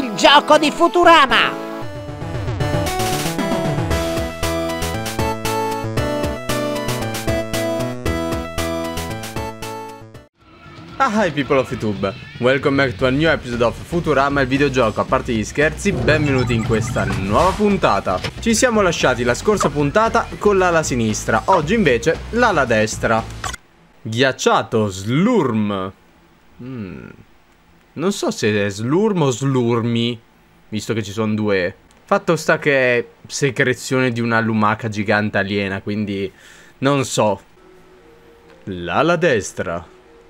il gioco di Futurama! Hi people of YouTube, welcome back to a new episode of Futurama, il videogioco. A parte gli scherzi, benvenuti in questa nuova puntata. Ci siamo lasciati la scorsa puntata con l'ala sinistra, oggi invece l'ala destra. Ghiacciato, Slurm. Non so se è Slurm o Slurmi, visto che ci sono due. Fatto sta che è secrezione di una lumaca gigante aliena, quindi non so. L'ala destra.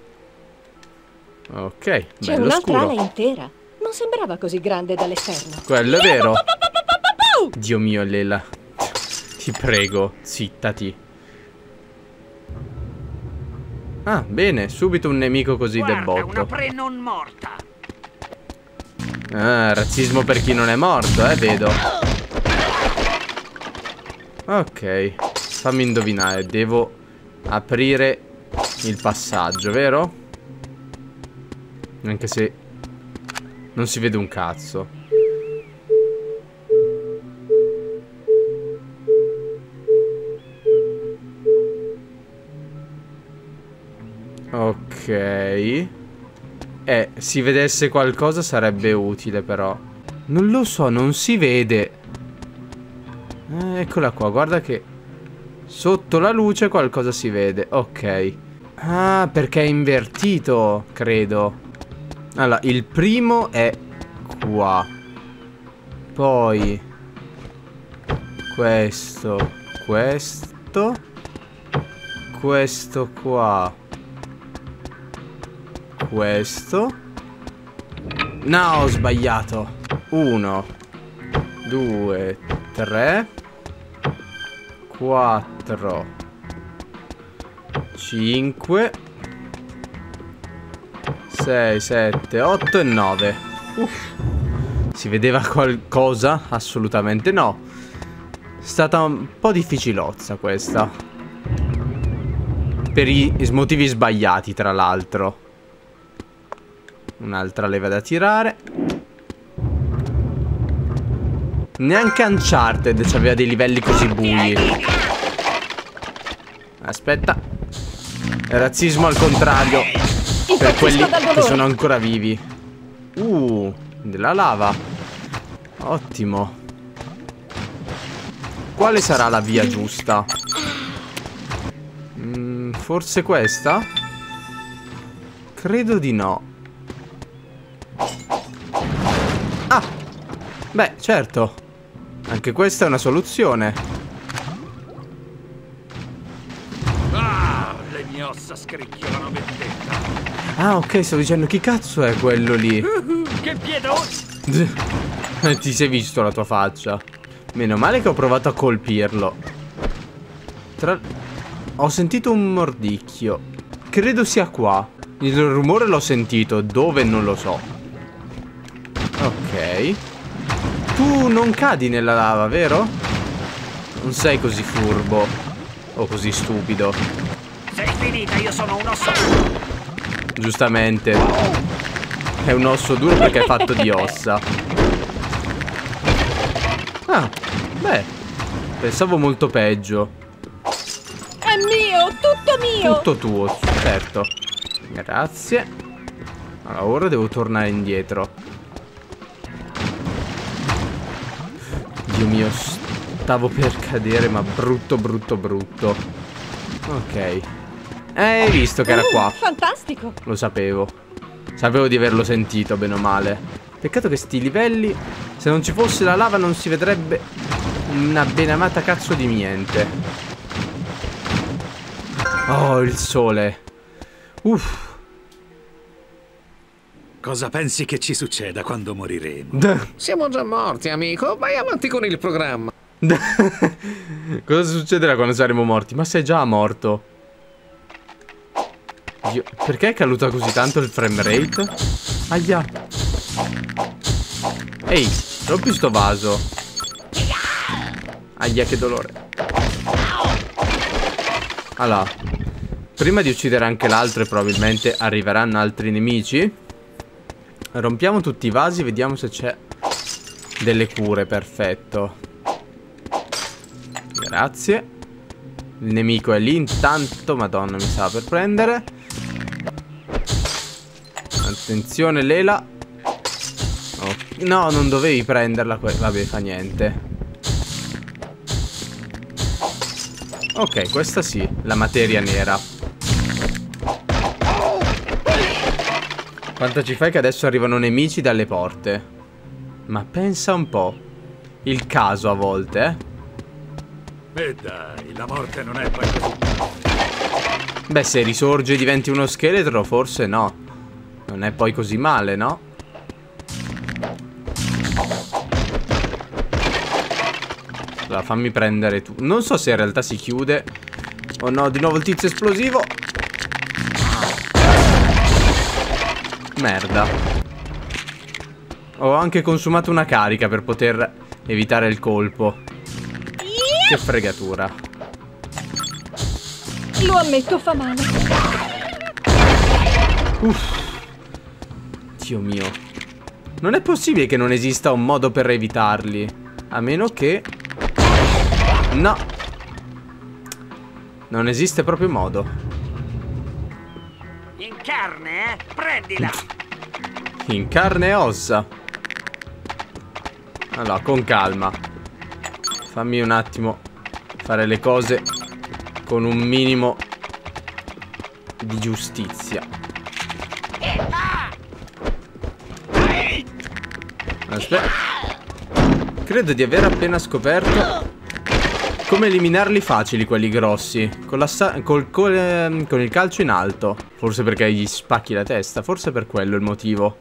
Ok, c'è bello un'altra scuro. ala intera. Non sembrava così grande dall'esterno. Quello è vero. Dio mio, Lela. Ti prego, zittati. Ah, bene, subito un nemico così del botto. Una pre non morta. Ah, razzismo per chi non è morto, vedo. Ok, fammi indovinare, devo aprire il passaggio, vero? Anche se non si vede un cazzo. Ok. Si vedesse qualcosa sarebbe utile però. Non lo so, non si vede. Eccola qua, guarda che sotto la luce qualcosa si vede. Ok. Ah, perché è invertito, credo. Allora, il primo è qua. Poi questo qua. Questo. No, ho sbagliato. 1 2 3 4 5 6, 7, 8 e 9. Si vedeva qualcosa? Assolutamente no. È stata un po' difficilozza questa. Per i motivi sbagliati, tra l'altro. Un'altra leva da tirare. Neanche Uncharted aveva dei livelli così bui. Aspetta. Razzismo al contrario. Per quelli che sono ancora vivi. Della lava. Ottimo. Quale sarà la via giusta? Forse questa? Credo di no. Ah! Beh, certo. Anche questa è una soluzione. Le mie ossa scricchiolano vendetta. Ah, ok, stavo dicendo chi cazzo è quello lì? Che piedone! Ti sei visto la tua faccia. Meno male che ho provato a colpirlo. Ho sentito un mordicchio. Credo sia qua. Il rumore l'ho sentito, dove non lo so. Ok. Tu non cadi nella lava, vero? Non sei così furbo. O così stupido. Sei finita, io sono un osso. Giustamente. È un osso duro perché è fatto di ossa. Ah, beh. Pensavo molto peggio. È mio, tutto mio. Tutto tuo, certo. Grazie. Allora, ora devo tornare indietro. Dio mio, stavo per cadere, ma brutto, brutto, brutto. Ok. Hai visto che era qua. Fantastico. Lo sapevo. Sapevo di averlo sentito, bene o male. Peccato che sti livelli, se non ci fosse la lava non si vedrebbe una benamata cazzo di niente. Oh, il sole. Uff. Cosa pensi che ci succeda quando moriremo? Siamo già morti, amico. Vai avanti con il programma. Cosa succederà quando saremo morti? Ma sei già morto. Dio, perché è caduta così tanto il frame rate? Aia. Ehi, rompi sto vaso. Aia, che dolore. Allora, prima di uccidere anche l'altro e probabilmente arriveranno altri nemici, Rompiamo tutti i vasi, vediamo se c'è delle cure, perfetto. Grazie. Il nemico è lì intanto, madonna mi sta per prendere. Attenzione Lela. Oh, no, non dovevi prenderla, vabbè, fa niente. Ok, questa sì, la materia nera. Quanto ci fai che adesso arrivano nemici dalle porte? Ma pensa un po'. Il caso a volte, eh? E dai, la morte non è poi così. Beh, se risorge e diventi uno scheletro, forse no. Non è poi così male, no? Allora, fammi prendere tu. Non so se in realtà si chiude. Oh no, di nuovo il tizio esplosivo. Merda. Ho anche consumato una carica per poter evitare il colpo. Che fregatura. Lo ammetto, fa male. Uff. Dio mio. Non è possibile che non esista un modo per evitarli. A meno che... No. Non esiste proprio modo. In carne, prendila. In carne e ossa. Allora, con calma. Fammi un attimo fare le cose con un minimo di giustizia. Aspetta. Credo di aver appena scoperto come eliminarli facili quelli grossi. Con il calcio in alto. Forse perché gli spacchi la testa. Forse per quello il motivo.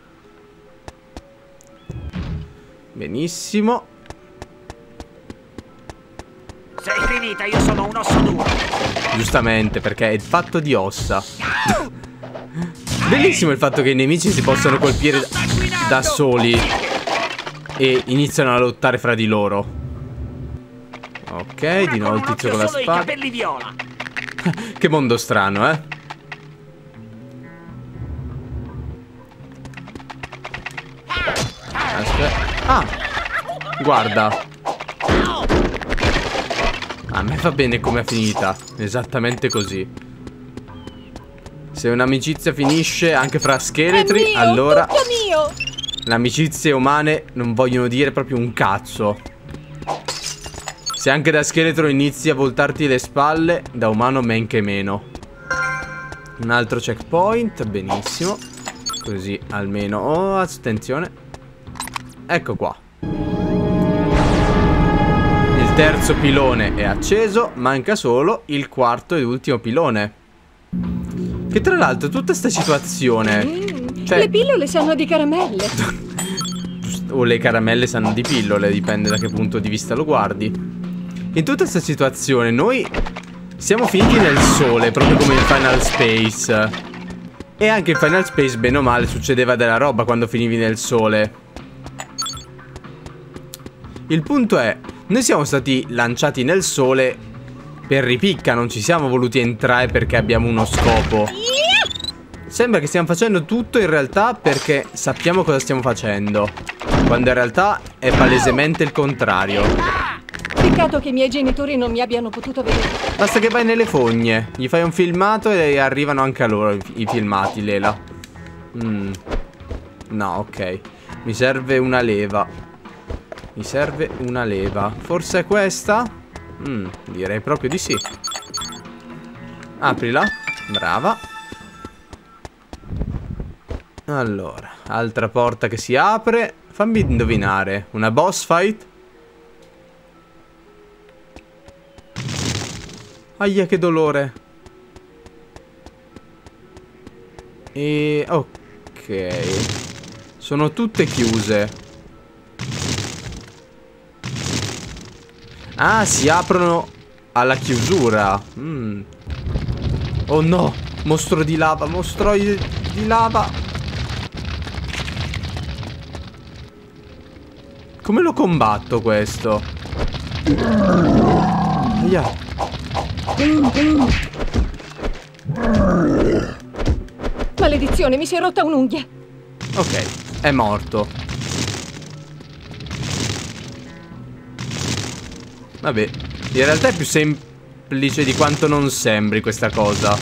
Benissimo. Sei finita, io sono un osso duro. Giustamente, perché è fatto di ossa. Bellissimo il fatto che i nemici si possano colpire da soli e iniziano a lottare fra di loro. Ok, di nuovo il tizio con la solo i spada. capelli viola. Che mondo strano, eh? Aspetta. Ah, guarda. A me va bene come è finita. Esattamente così. Se un'amicizia finisce anche fra scheletri, mio, allora tutto mio. le amicizie umane non vogliono dire proprio un cazzo. Se anche da scheletro inizi a voltarti le spalle, da umano men che meno. Un altro checkpoint, benissimo. Così almeno. Oh, attenzione. Ecco qua. Il terzo pilone è acceso, manca solo il quarto ed ultimo pilone. Che tra l'altro tutta sta situazione, cioè... Le pillole sanno di caramelle. O le caramelle sanno di pillole, dipende da che punto di vista lo guardi. In tutta questa situazione noi siamo finiti nel sole, proprio come in Final Space. E anche in Final Space, bene o male, succedeva della roba quando finivi nel sole. Il punto è, noi siamo stati lanciati nel sole per ripicca, non ci siamo voluti entrare perché abbiamo uno scopo. Sembra che stiamo facendo tutto in realtà perché sappiamo cosa stiamo facendo, quando in realtà è palesemente il contrario. Peccato che i miei genitori non mi abbiano potuto vedere. Basta che vai nelle fogne, gli fai un filmato e arrivano anche a loro i filmati, Lela. No, ok. Mi serve una leva. Mi serve una leva. Forse è questa? Direi proprio di sì. Aprila. Brava. Allora, altra porta che si apre. Fammi indovinare. Una boss fight? Aia, che dolore. E... ok. Sono tutte chiuse. Ah, si aprono alla chiusura. Oh no, mostro di lava, mostro di lava. Come lo combatto questo? Aia. Maledizione, mi si è rotta un'unghia. Ok, è morto. Vabbè, in realtà è più semplice di quanto non sembri questa cosa.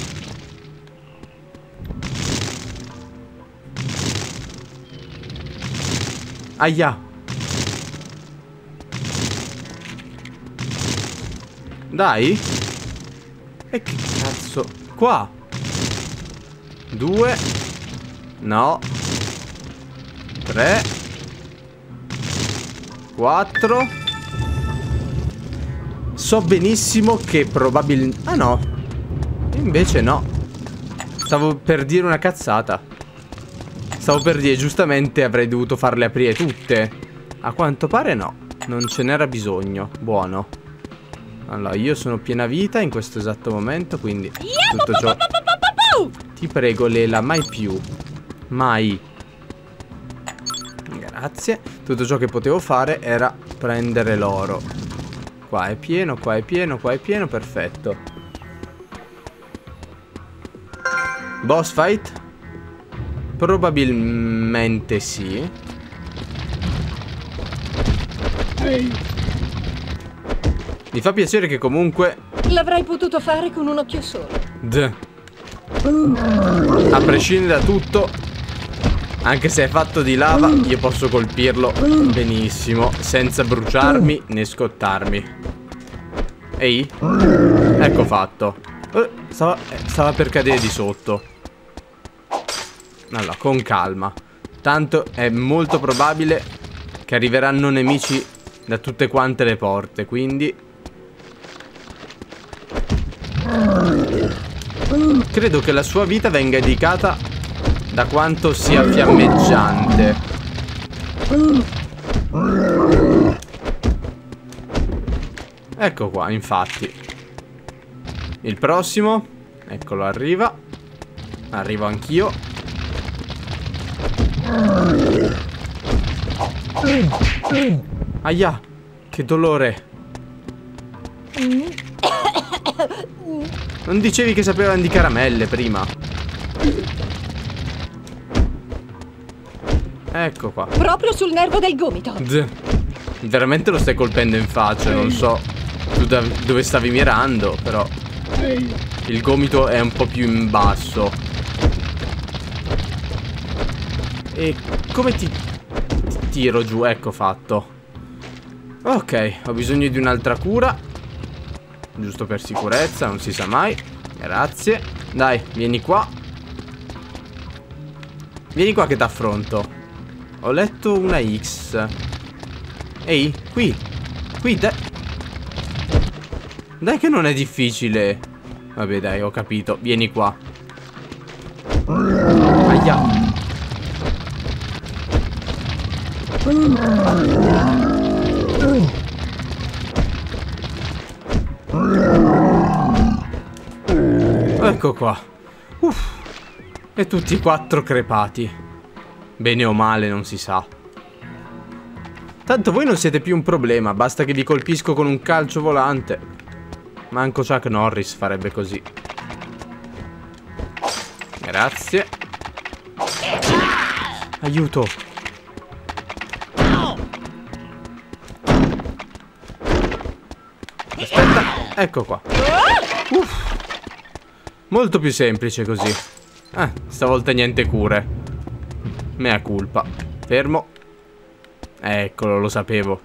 Aia. Dai. E che cazzo? Qua. 2. No. 3. 4. So benissimo che probabilmente... Ah no. Invece no. Stavo per dire una cazzata. Stavo per dire, giustamente avrei dovuto farle aprire tutte. A quanto pare no. Non ce n'era bisogno. Buono. Allora, io sono piena vita in questo esatto momento, quindi tutto ciò... Ti prego, Lela, mai più. Mai. Grazie. Tutto ciò che potevo fare era prendere l'oro. Qua è pieno, qua è pieno, qua è pieno, perfetto. Boss fight? Probabilmente sì. Mi fa piacere che comunque... L'avrei potuto fare con un occhio solo. A prescindere da tutto, anche se è fatto di lava, io posso colpirlo benissimo, senza bruciarmi né scottarmi. Ehi? Ecco fatto. Stava per cadere di sotto. Allora, con calma. Tanto è molto probabile che arriveranno nemici da tutte quante le porte, quindi... Credo che la sua vita venga indicata da quanto sia fiammeggiante. Ecco qua, infatti. Il prossimo. Eccolo, arriva. Arrivo anch'io. Aia, che dolore. Non dicevi che sapevano di caramelle prima? Ecco qua. Proprio sul nervo del gomito. Veramente lo stai colpendo in faccia, non so tu dove stavi mirando, però il gomito è un po' più in basso. E come ti tiro giù? Ecco fatto. Ok, ho bisogno di un'altra cura. Giusto per sicurezza, non si sa mai. Grazie. Dai, vieni qua. Vieni qua che t'affronto. Ho letto una X. Ehi, qui. Qui, dai. Dai che non è difficile. Vabbè, dai, ho capito. Vieni qua. Aia. Ecco qua. E tutti e 4 crepati. Bene o male non si sa. Tanto voi non siete più un problema. Basta che vi colpisco con un calcio volante. Manco Chuck Norris farebbe così. Grazie. Aiuto. Aspetta. Ecco qua. Molto più semplice così. Stavolta niente cure. Mea culpa. Fermo. Eccolo, lo sapevo.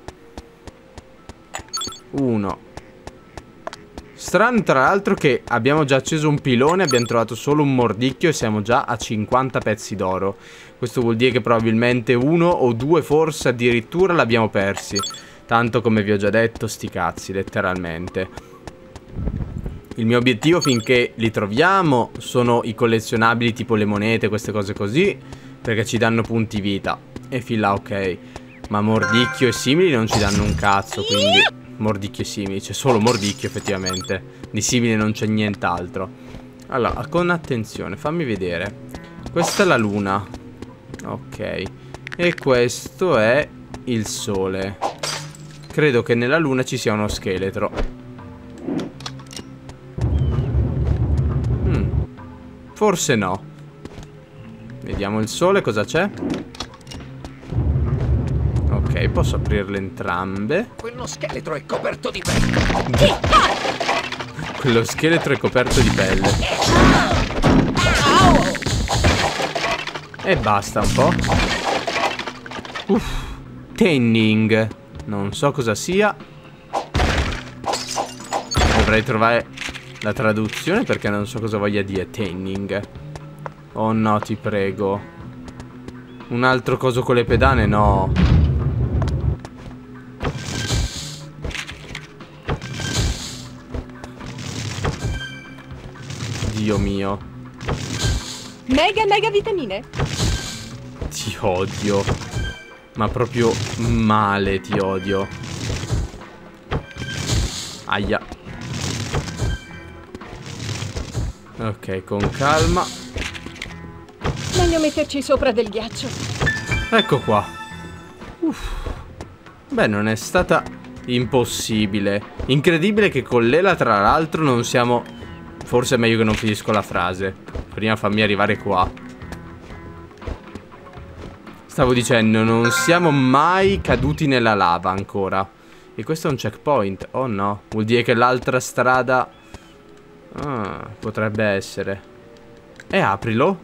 1. Strano tra l'altro che abbiamo già acceso un pilone, abbiamo trovato solo un mordicchio e siamo già a 50 pezzi d'oro. Questo vuol dire che probabilmente 1 o 2 forse addirittura l'abbiamo persi. Tanto come vi ho già detto, sti cazzi, letteralmente. Il mio obiettivo finché li troviamo sono i collezionabili tipo le monete, queste cose così, perché ci danno punti vita. E fin là ok. Ma mordicchio e simili non ci danno un cazzo, quindi... Mordicchio e simili, c'è solo mordicchio effettivamente. Di simile non c'è nient'altro. Allora, con attenzione, fammi vedere. Questa è la luna. Ok. E questo è il sole. Credo che nella luna ci sia uno scheletro. Forse no. Vediamo il sole, cosa c'è? Ok, posso aprirle entrambe. Quello scheletro è coperto di pelle. Quello scheletro è coperto di pelle. E basta un po'. Tanning. Non so cosa sia. Dovrei trovare la traduzione perché non so cosa voglia dire tanning. Oh no, ti prego. Un altro coso con le pedane? No. Dio mio. Mega vitamine. Ti odio. Ma proprio male ti odio. Aia. Ok, con calma. Meglio metterci sopra del ghiaccio. Ecco qua. Beh, non è stata impossibile. Incredibile che con Lela, tra l'altro, non siamo... Forse è meglio che non finisco la frase. Prima fammi arrivare qua. Stavo dicendo, non siamo mai caduti nella lava ancora. E questo è un checkpoint. Oh no, vuol dire che l'altra strada... Ah, potrebbe essere. E aprilo.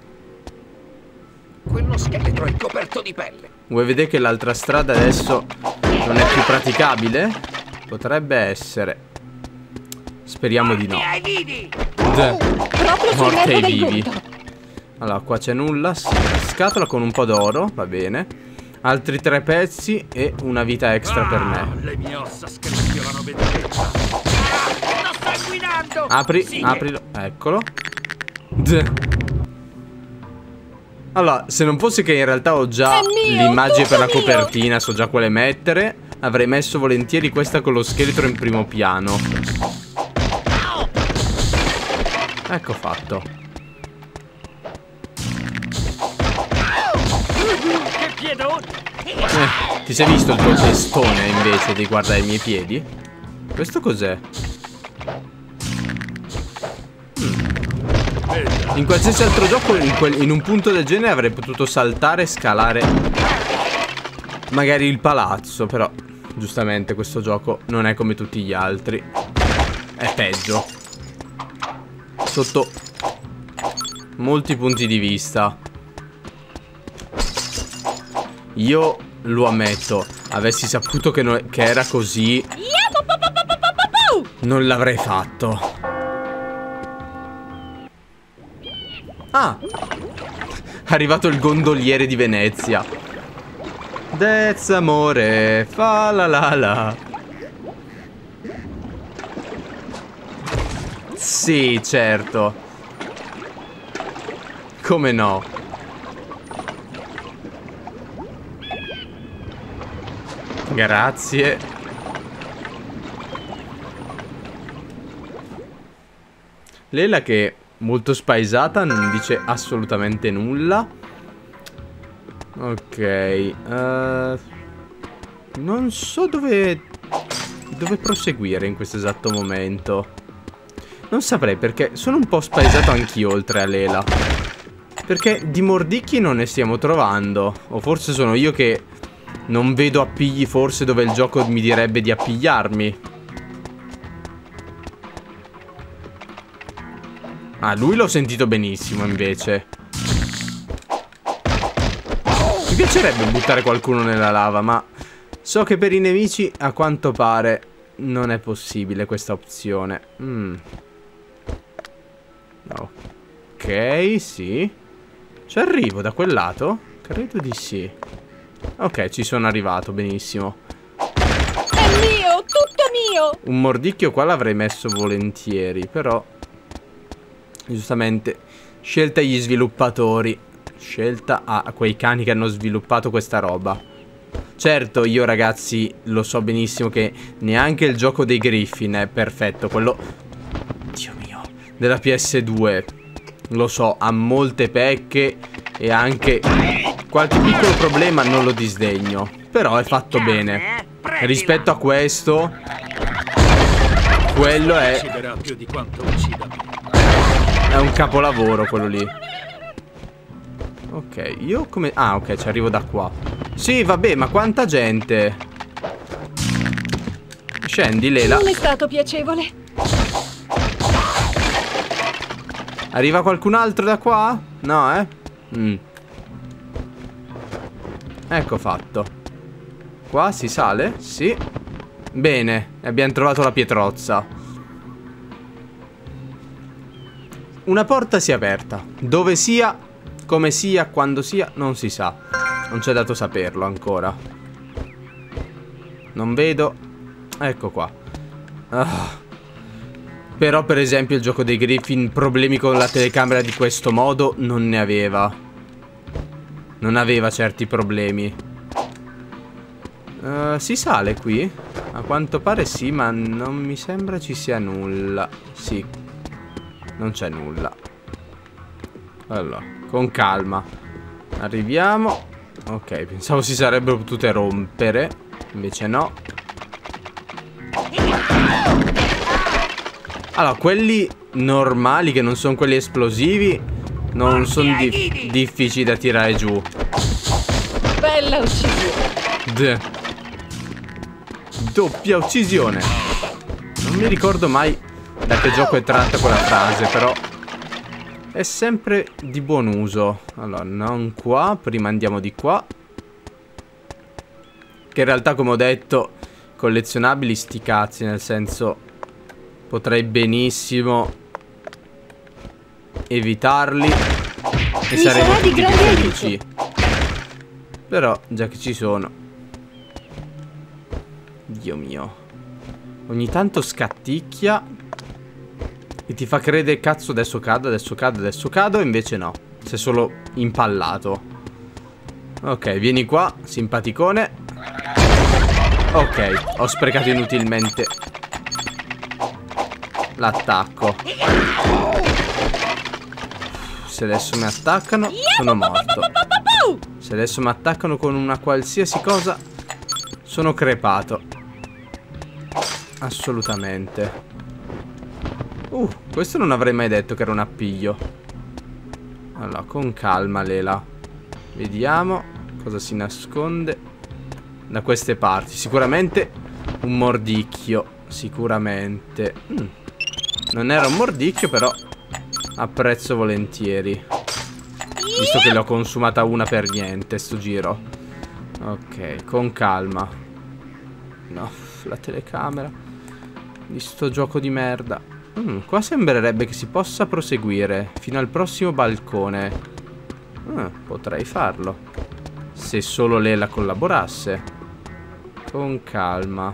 Quello scheletro è coperto di pelle. Vuoi vedere che l'altra strada adesso non è più praticabile? Potrebbe essere. Speriamo di no. Proprio sul Morte ai nervo del vivi. punto. Allora, qua c'è nulla. Scatola con un po' d'oro, va bene. Altri 3 pezzi e una vita extra per me. Le mie ossa scricchiolano vendetta. Sto sanguinando! Apri, Sì. aprilo, eccolo. Allora, se non fosse che in realtà ho già È mio, l'immagine per la tutto mio. copertina, so già quale mettere, avrei messo volentieri questa con lo scheletro in primo piano. Ecco fatto. Che piedone! Ti sei visto il tuo testone invece di guardare i miei piedi? Questo cos'è? In qualsiasi altro gioco in un punto del genere avrei potuto saltare e scalare magari il palazzo, però giustamente questo gioco non è come tutti gli altri. È peggio sotto molti punti di vista. Io lo ammetto, avessi saputo che era così non l'avrei fatto. Ah, è arrivato il gondoliere di Venezia. Dez amore, fa la la la. Sì, certo. Come no? Grazie. Lela che è molto spaesata, non dice assolutamente nulla. Ok, non so dove proseguire in questo esatto momento. Non saprei perché sono un po' spaesato anch'io oltre a Lela. Perché di mordicchi non ne stiamo trovando. O forse sono io che non vedo appigli forse dove il gioco mi direbbe di appigliarmi. Ah, lui l'ho sentito benissimo invece. Mi piacerebbe buttare qualcuno nella lava, ma so che per i nemici a quanto pare non è possibile questa opzione. Ok, sì. Ci arrivo da quel lato? Credo di sì. Ok, ci sono arrivato, benissimo. È mio, tutto mio. Un mordicchio qua l'avrei messo volentieri, però giustamente scelta agli sviluppatori. Scelta a quei cani che hanno sviluppato questa roba. Certo, io ragazzi lo so benissimo che neanche il gioco dei Griffin è perfetto. Quello, Dio mio, della PS2, lo so, ha molte pecche e anche qualche piccolo problema, non lo disdegno. Però è fatto bene. Rispetto a questo, quello Ucciderà più di quanto uccida me. è un capolavoro quello lì. Ok, io come... Ah, ok, ci arrivo da qua. Sì, vabbè, ma quanta gente. Scendi, Lela. Non è stato piacevole. Arriva qualcun altro da qua? No, Ecco fatto. Qua si sale? Sì. Bene, abbiamo trovato la pietrozza. Una porta si è aperta. Dove sia, come sia, quando sia, non si sa. Non c'è dato saperlo ancora. Non vedo. Ecco qua. Però per esempio il gioco dei Griffin problemi con la telecamera di questo modo non ne aveva. Non aveva certi problemi. Si sale qui? A quanto pare sì, ma non mi sembra ci sia nulla. Sì, non c'è nulla. Allora, con calma. Arriviamo. Ok, pensavo si sarebbero potute rompere. Invece no. Allora, quelli normali, che non sono quelli esplosivi, non sono difficili da tirare giù. Bella uccisione. Doppia uccisione. Non mi ricordo mai da che gioco è tratta quella frase, però è sempre di buon uso. Allora, non qua, prima andiamo di qua. Che in realtà, come ho detto, collezionabili sti cazzi, nel senso, potrei benissimo evitarli e saremo tutti più felici. Però, già che ci sono. Dio mio. Ogni tanto scatticchia e ti fa credere, cazzo, adesso cado, adesso cado, adesso cado. Invece no, sei solo impallato. Ok, vieni qua, simpaticone. Ok, ho sprecato inutilmente l'attacco. Se adesso mi attaccano, sono morto. Se adesso mi attaccano con una qualsiasi cosa, sono crepato. Assolutamente. Questo non avrei mai detto che era un appiglio. Allora, con calma, Lela. Vediamo cosa si nasconde da queste parti. Sicuramente un mordicchio. Sicuramente. Non era un mordicchio, però apprezzo volentieri. Visto che l'ho consumata una per niente sto giro. Ok, con calma. No, la telecamera di sto gioco di merda. Qua sembrerebbe che si possa proseguire fino al prossimo balcone. Potrei farlo, se solo Lela collaborasse. Con calma.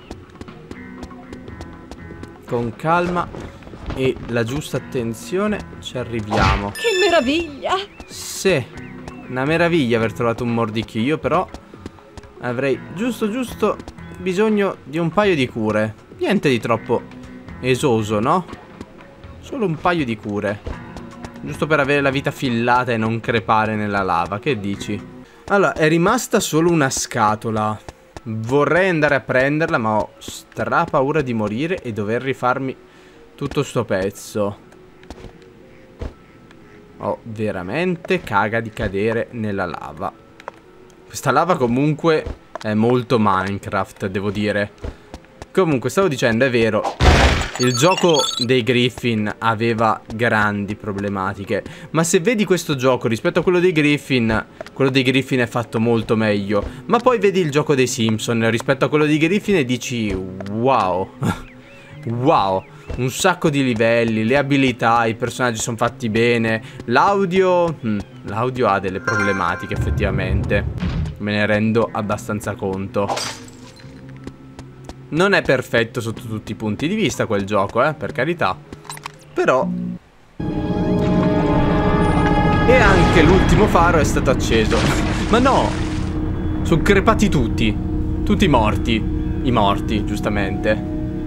Con calma e la giusta attenzione ci arriviamo. Che meraviglia! Sì, una meraviglia aver trovato un mordicchio. Io però avrei giusto bisogno di un paio di cure. Niente di troppo esoso, no? Solo un paio di cure, giusto per avere la vita fillata e non crepare nella lava. Che dici? Allora, è rimasta solo una scatola. Vorrei andare a prenderla, ma ho stra paura di morire e dover rifarmi tutto sto pezzo. Ho veramente caga di cadere nella lava. Questa lava comunque è molto Minecraft, devo dire. Comunque, stavo dicendo, è vero, il gioco dei Griffin aveva grandi problematiche, ma se vedi questo gioco rispetto a quello dei Griffin è fatto molto meglio. Ma poi vedi il gioco dei Simpson rispetto a quello dei Griffin e dici wow. Wow, un sacco di livelli, le abilità, i personaggi sono fatti bene. L'audio ha delle problematiche effettivamente, me ne rendo abbastanza conto. Non è perfetto sotto tutti i punti di vista quel gioco, per carità. Però e anche l'ultimo faro è stato acceso. Ma no, sono crepati tutti. Tutti morti. I morti, giustamente.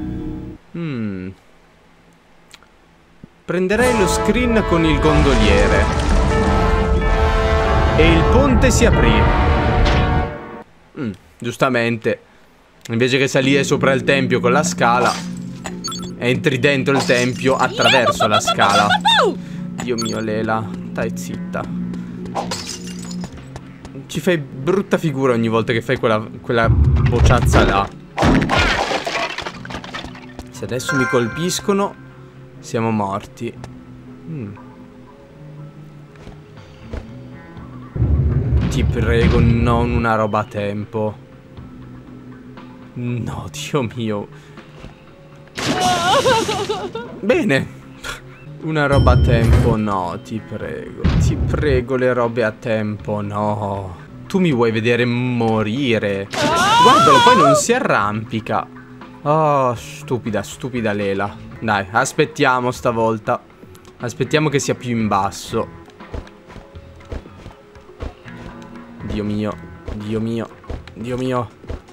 Prenderei lo screen con il gondoliere. E il ponte si aprì. Giustamente, invece che salire sopra il tempio con la scala, entri dentro il tempio attraverso la scala. Dio mio, Lela, stai zitta. ci fai brutta figura ogni volta che fai quella bocciazza là. Se adesso mi colpiscono, siamo morti. Ti prego, non una roba a tempo. No, Dio mio. Bene. Una roba a tempo, no, ti prego. Ti prego, le robe a tempo, no. Tu mi vuoi vedere morire. Guardalo, poi non si arrampica. Oh, stupida, stupida Lela. Dai, aspettiamo stavolta. Aspettiamo che sia più in basso. Dio mio, Dio mio, Dio mio.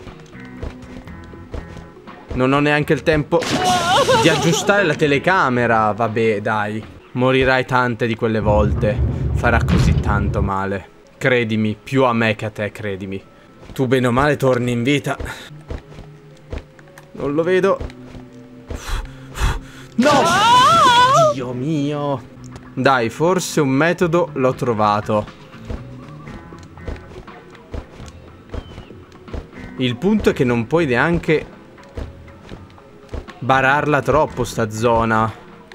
Non ho neanche il tempo di aggiustare la telecamera. Vabbè, dai. Morirai tante di quelle volte. Farà così tanto male. Credimi, più a me che a te, credimi. Tu bene o male torni in vita. Non lo vedo. No! Dio mio. Dai, forse un metodo l'ho trovato. Il punto è che non puoi neanche bararla troppo sta zona.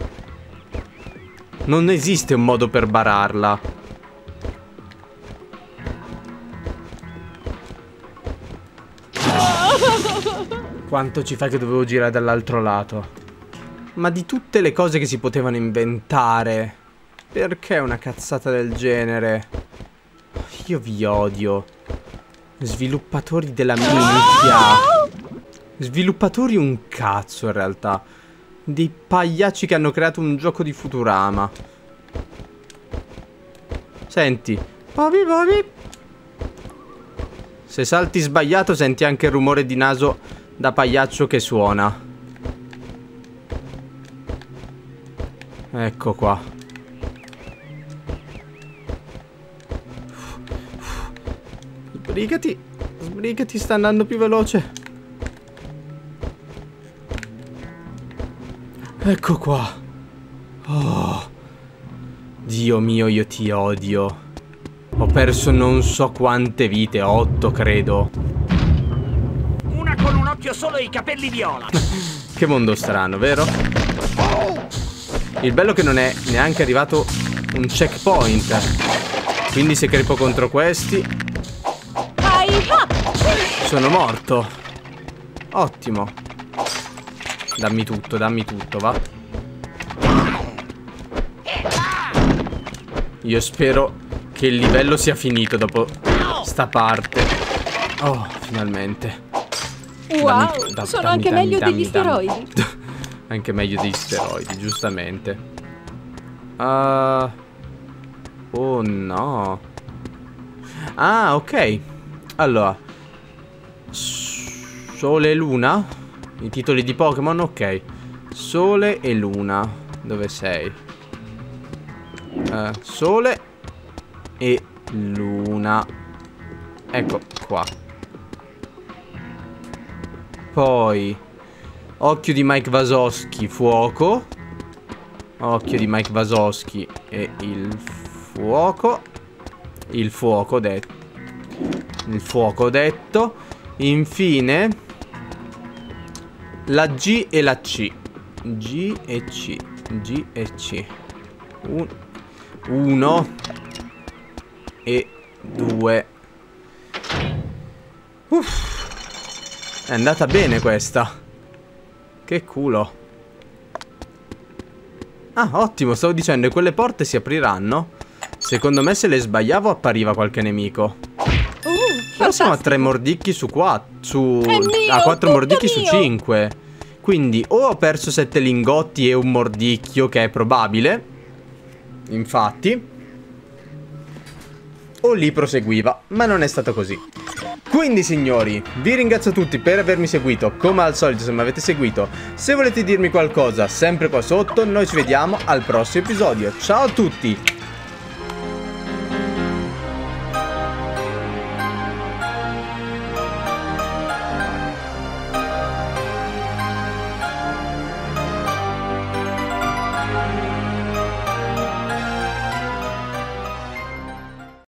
Non esiste un modo per bararla. Quanto ci fa che dovevo girare dall'altro lato? Ma di tutte le cose che si potevano inventare, perché una cazzata del genere? Io vi odio. Sviluppatori della minchia. Sviluppatori un cazzo in realtà. Dei pagliacci che hanno creato un gioco di Futurama. Senti. Popi popi. Se salti sbagliato senti anche il rumore di naso da pagliaccio che suona. Ecco qua. Sbrigati. Sbrigati, sta andando più veloce. Ecco qua. Oh. Dio mio, io ti odio. Ho perso non so quante vite, 8 credo. Una con un occhio solo e i capelli viola. Che mondo strano, vero? Il bello è che non è neanche arrivato un checkpoint. Quindi se crepo contro questi sono morto. Ottimo. Dammi tutto, va. Io spero che il livello sia finito dopo sta parte. Oh, finalmente. Wow, sono anche meglio degli steroidi. Anche meglio degli steroidi, giustamente. Oh no. Ah, ok. Allora, Sole e Luna. I titoli di Pokémon, ok. Sole e Luna. Dove sei? Sole e Luna. Ecco qua. Poi occhio di Mike Wazowski, fuoco. Occhio di Mike Wazowski e il fuoco. Il fuoco detto. Il fuoco detto. Infine la G e la C. G e C. G e C. 1 e 2. Uff. È andata bene questa. Che culo. Ah, ottimo, stavo dicendo, quelle porte si apriranno. Secondo me se le sbagliavo appariva qualche nemico. Però siamo a 3 mordicchi su 4. A 4 mordicchi su 5. Quindi o ho perso 7 lingotti e un mordicchio, che è probabile. Infatti. O lì proseguiva, ma non è stato così. Quindi signori, vi ringrazio tutti per avermi seguito. Come al solito, se mi avete seguito, se volete dirmi qualcosa, sempre qua sotto. Noi ci vediamo al prossimo episodio. Ciao a tutti.